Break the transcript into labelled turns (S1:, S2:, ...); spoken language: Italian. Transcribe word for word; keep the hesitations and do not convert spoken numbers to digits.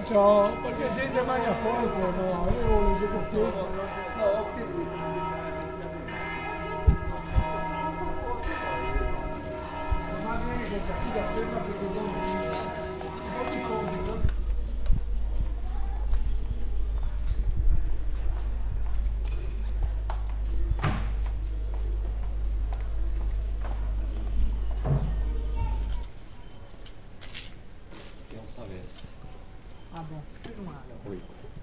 S1: Perciò, perché gente mangia poco, no, io non lo dico più.
S2: No, che
S1: Immagini che sta qui da ferma che ti do un po' di compito.
S3: Che non sapessi.
S1: Ah beh, meno male.
S3: Poi.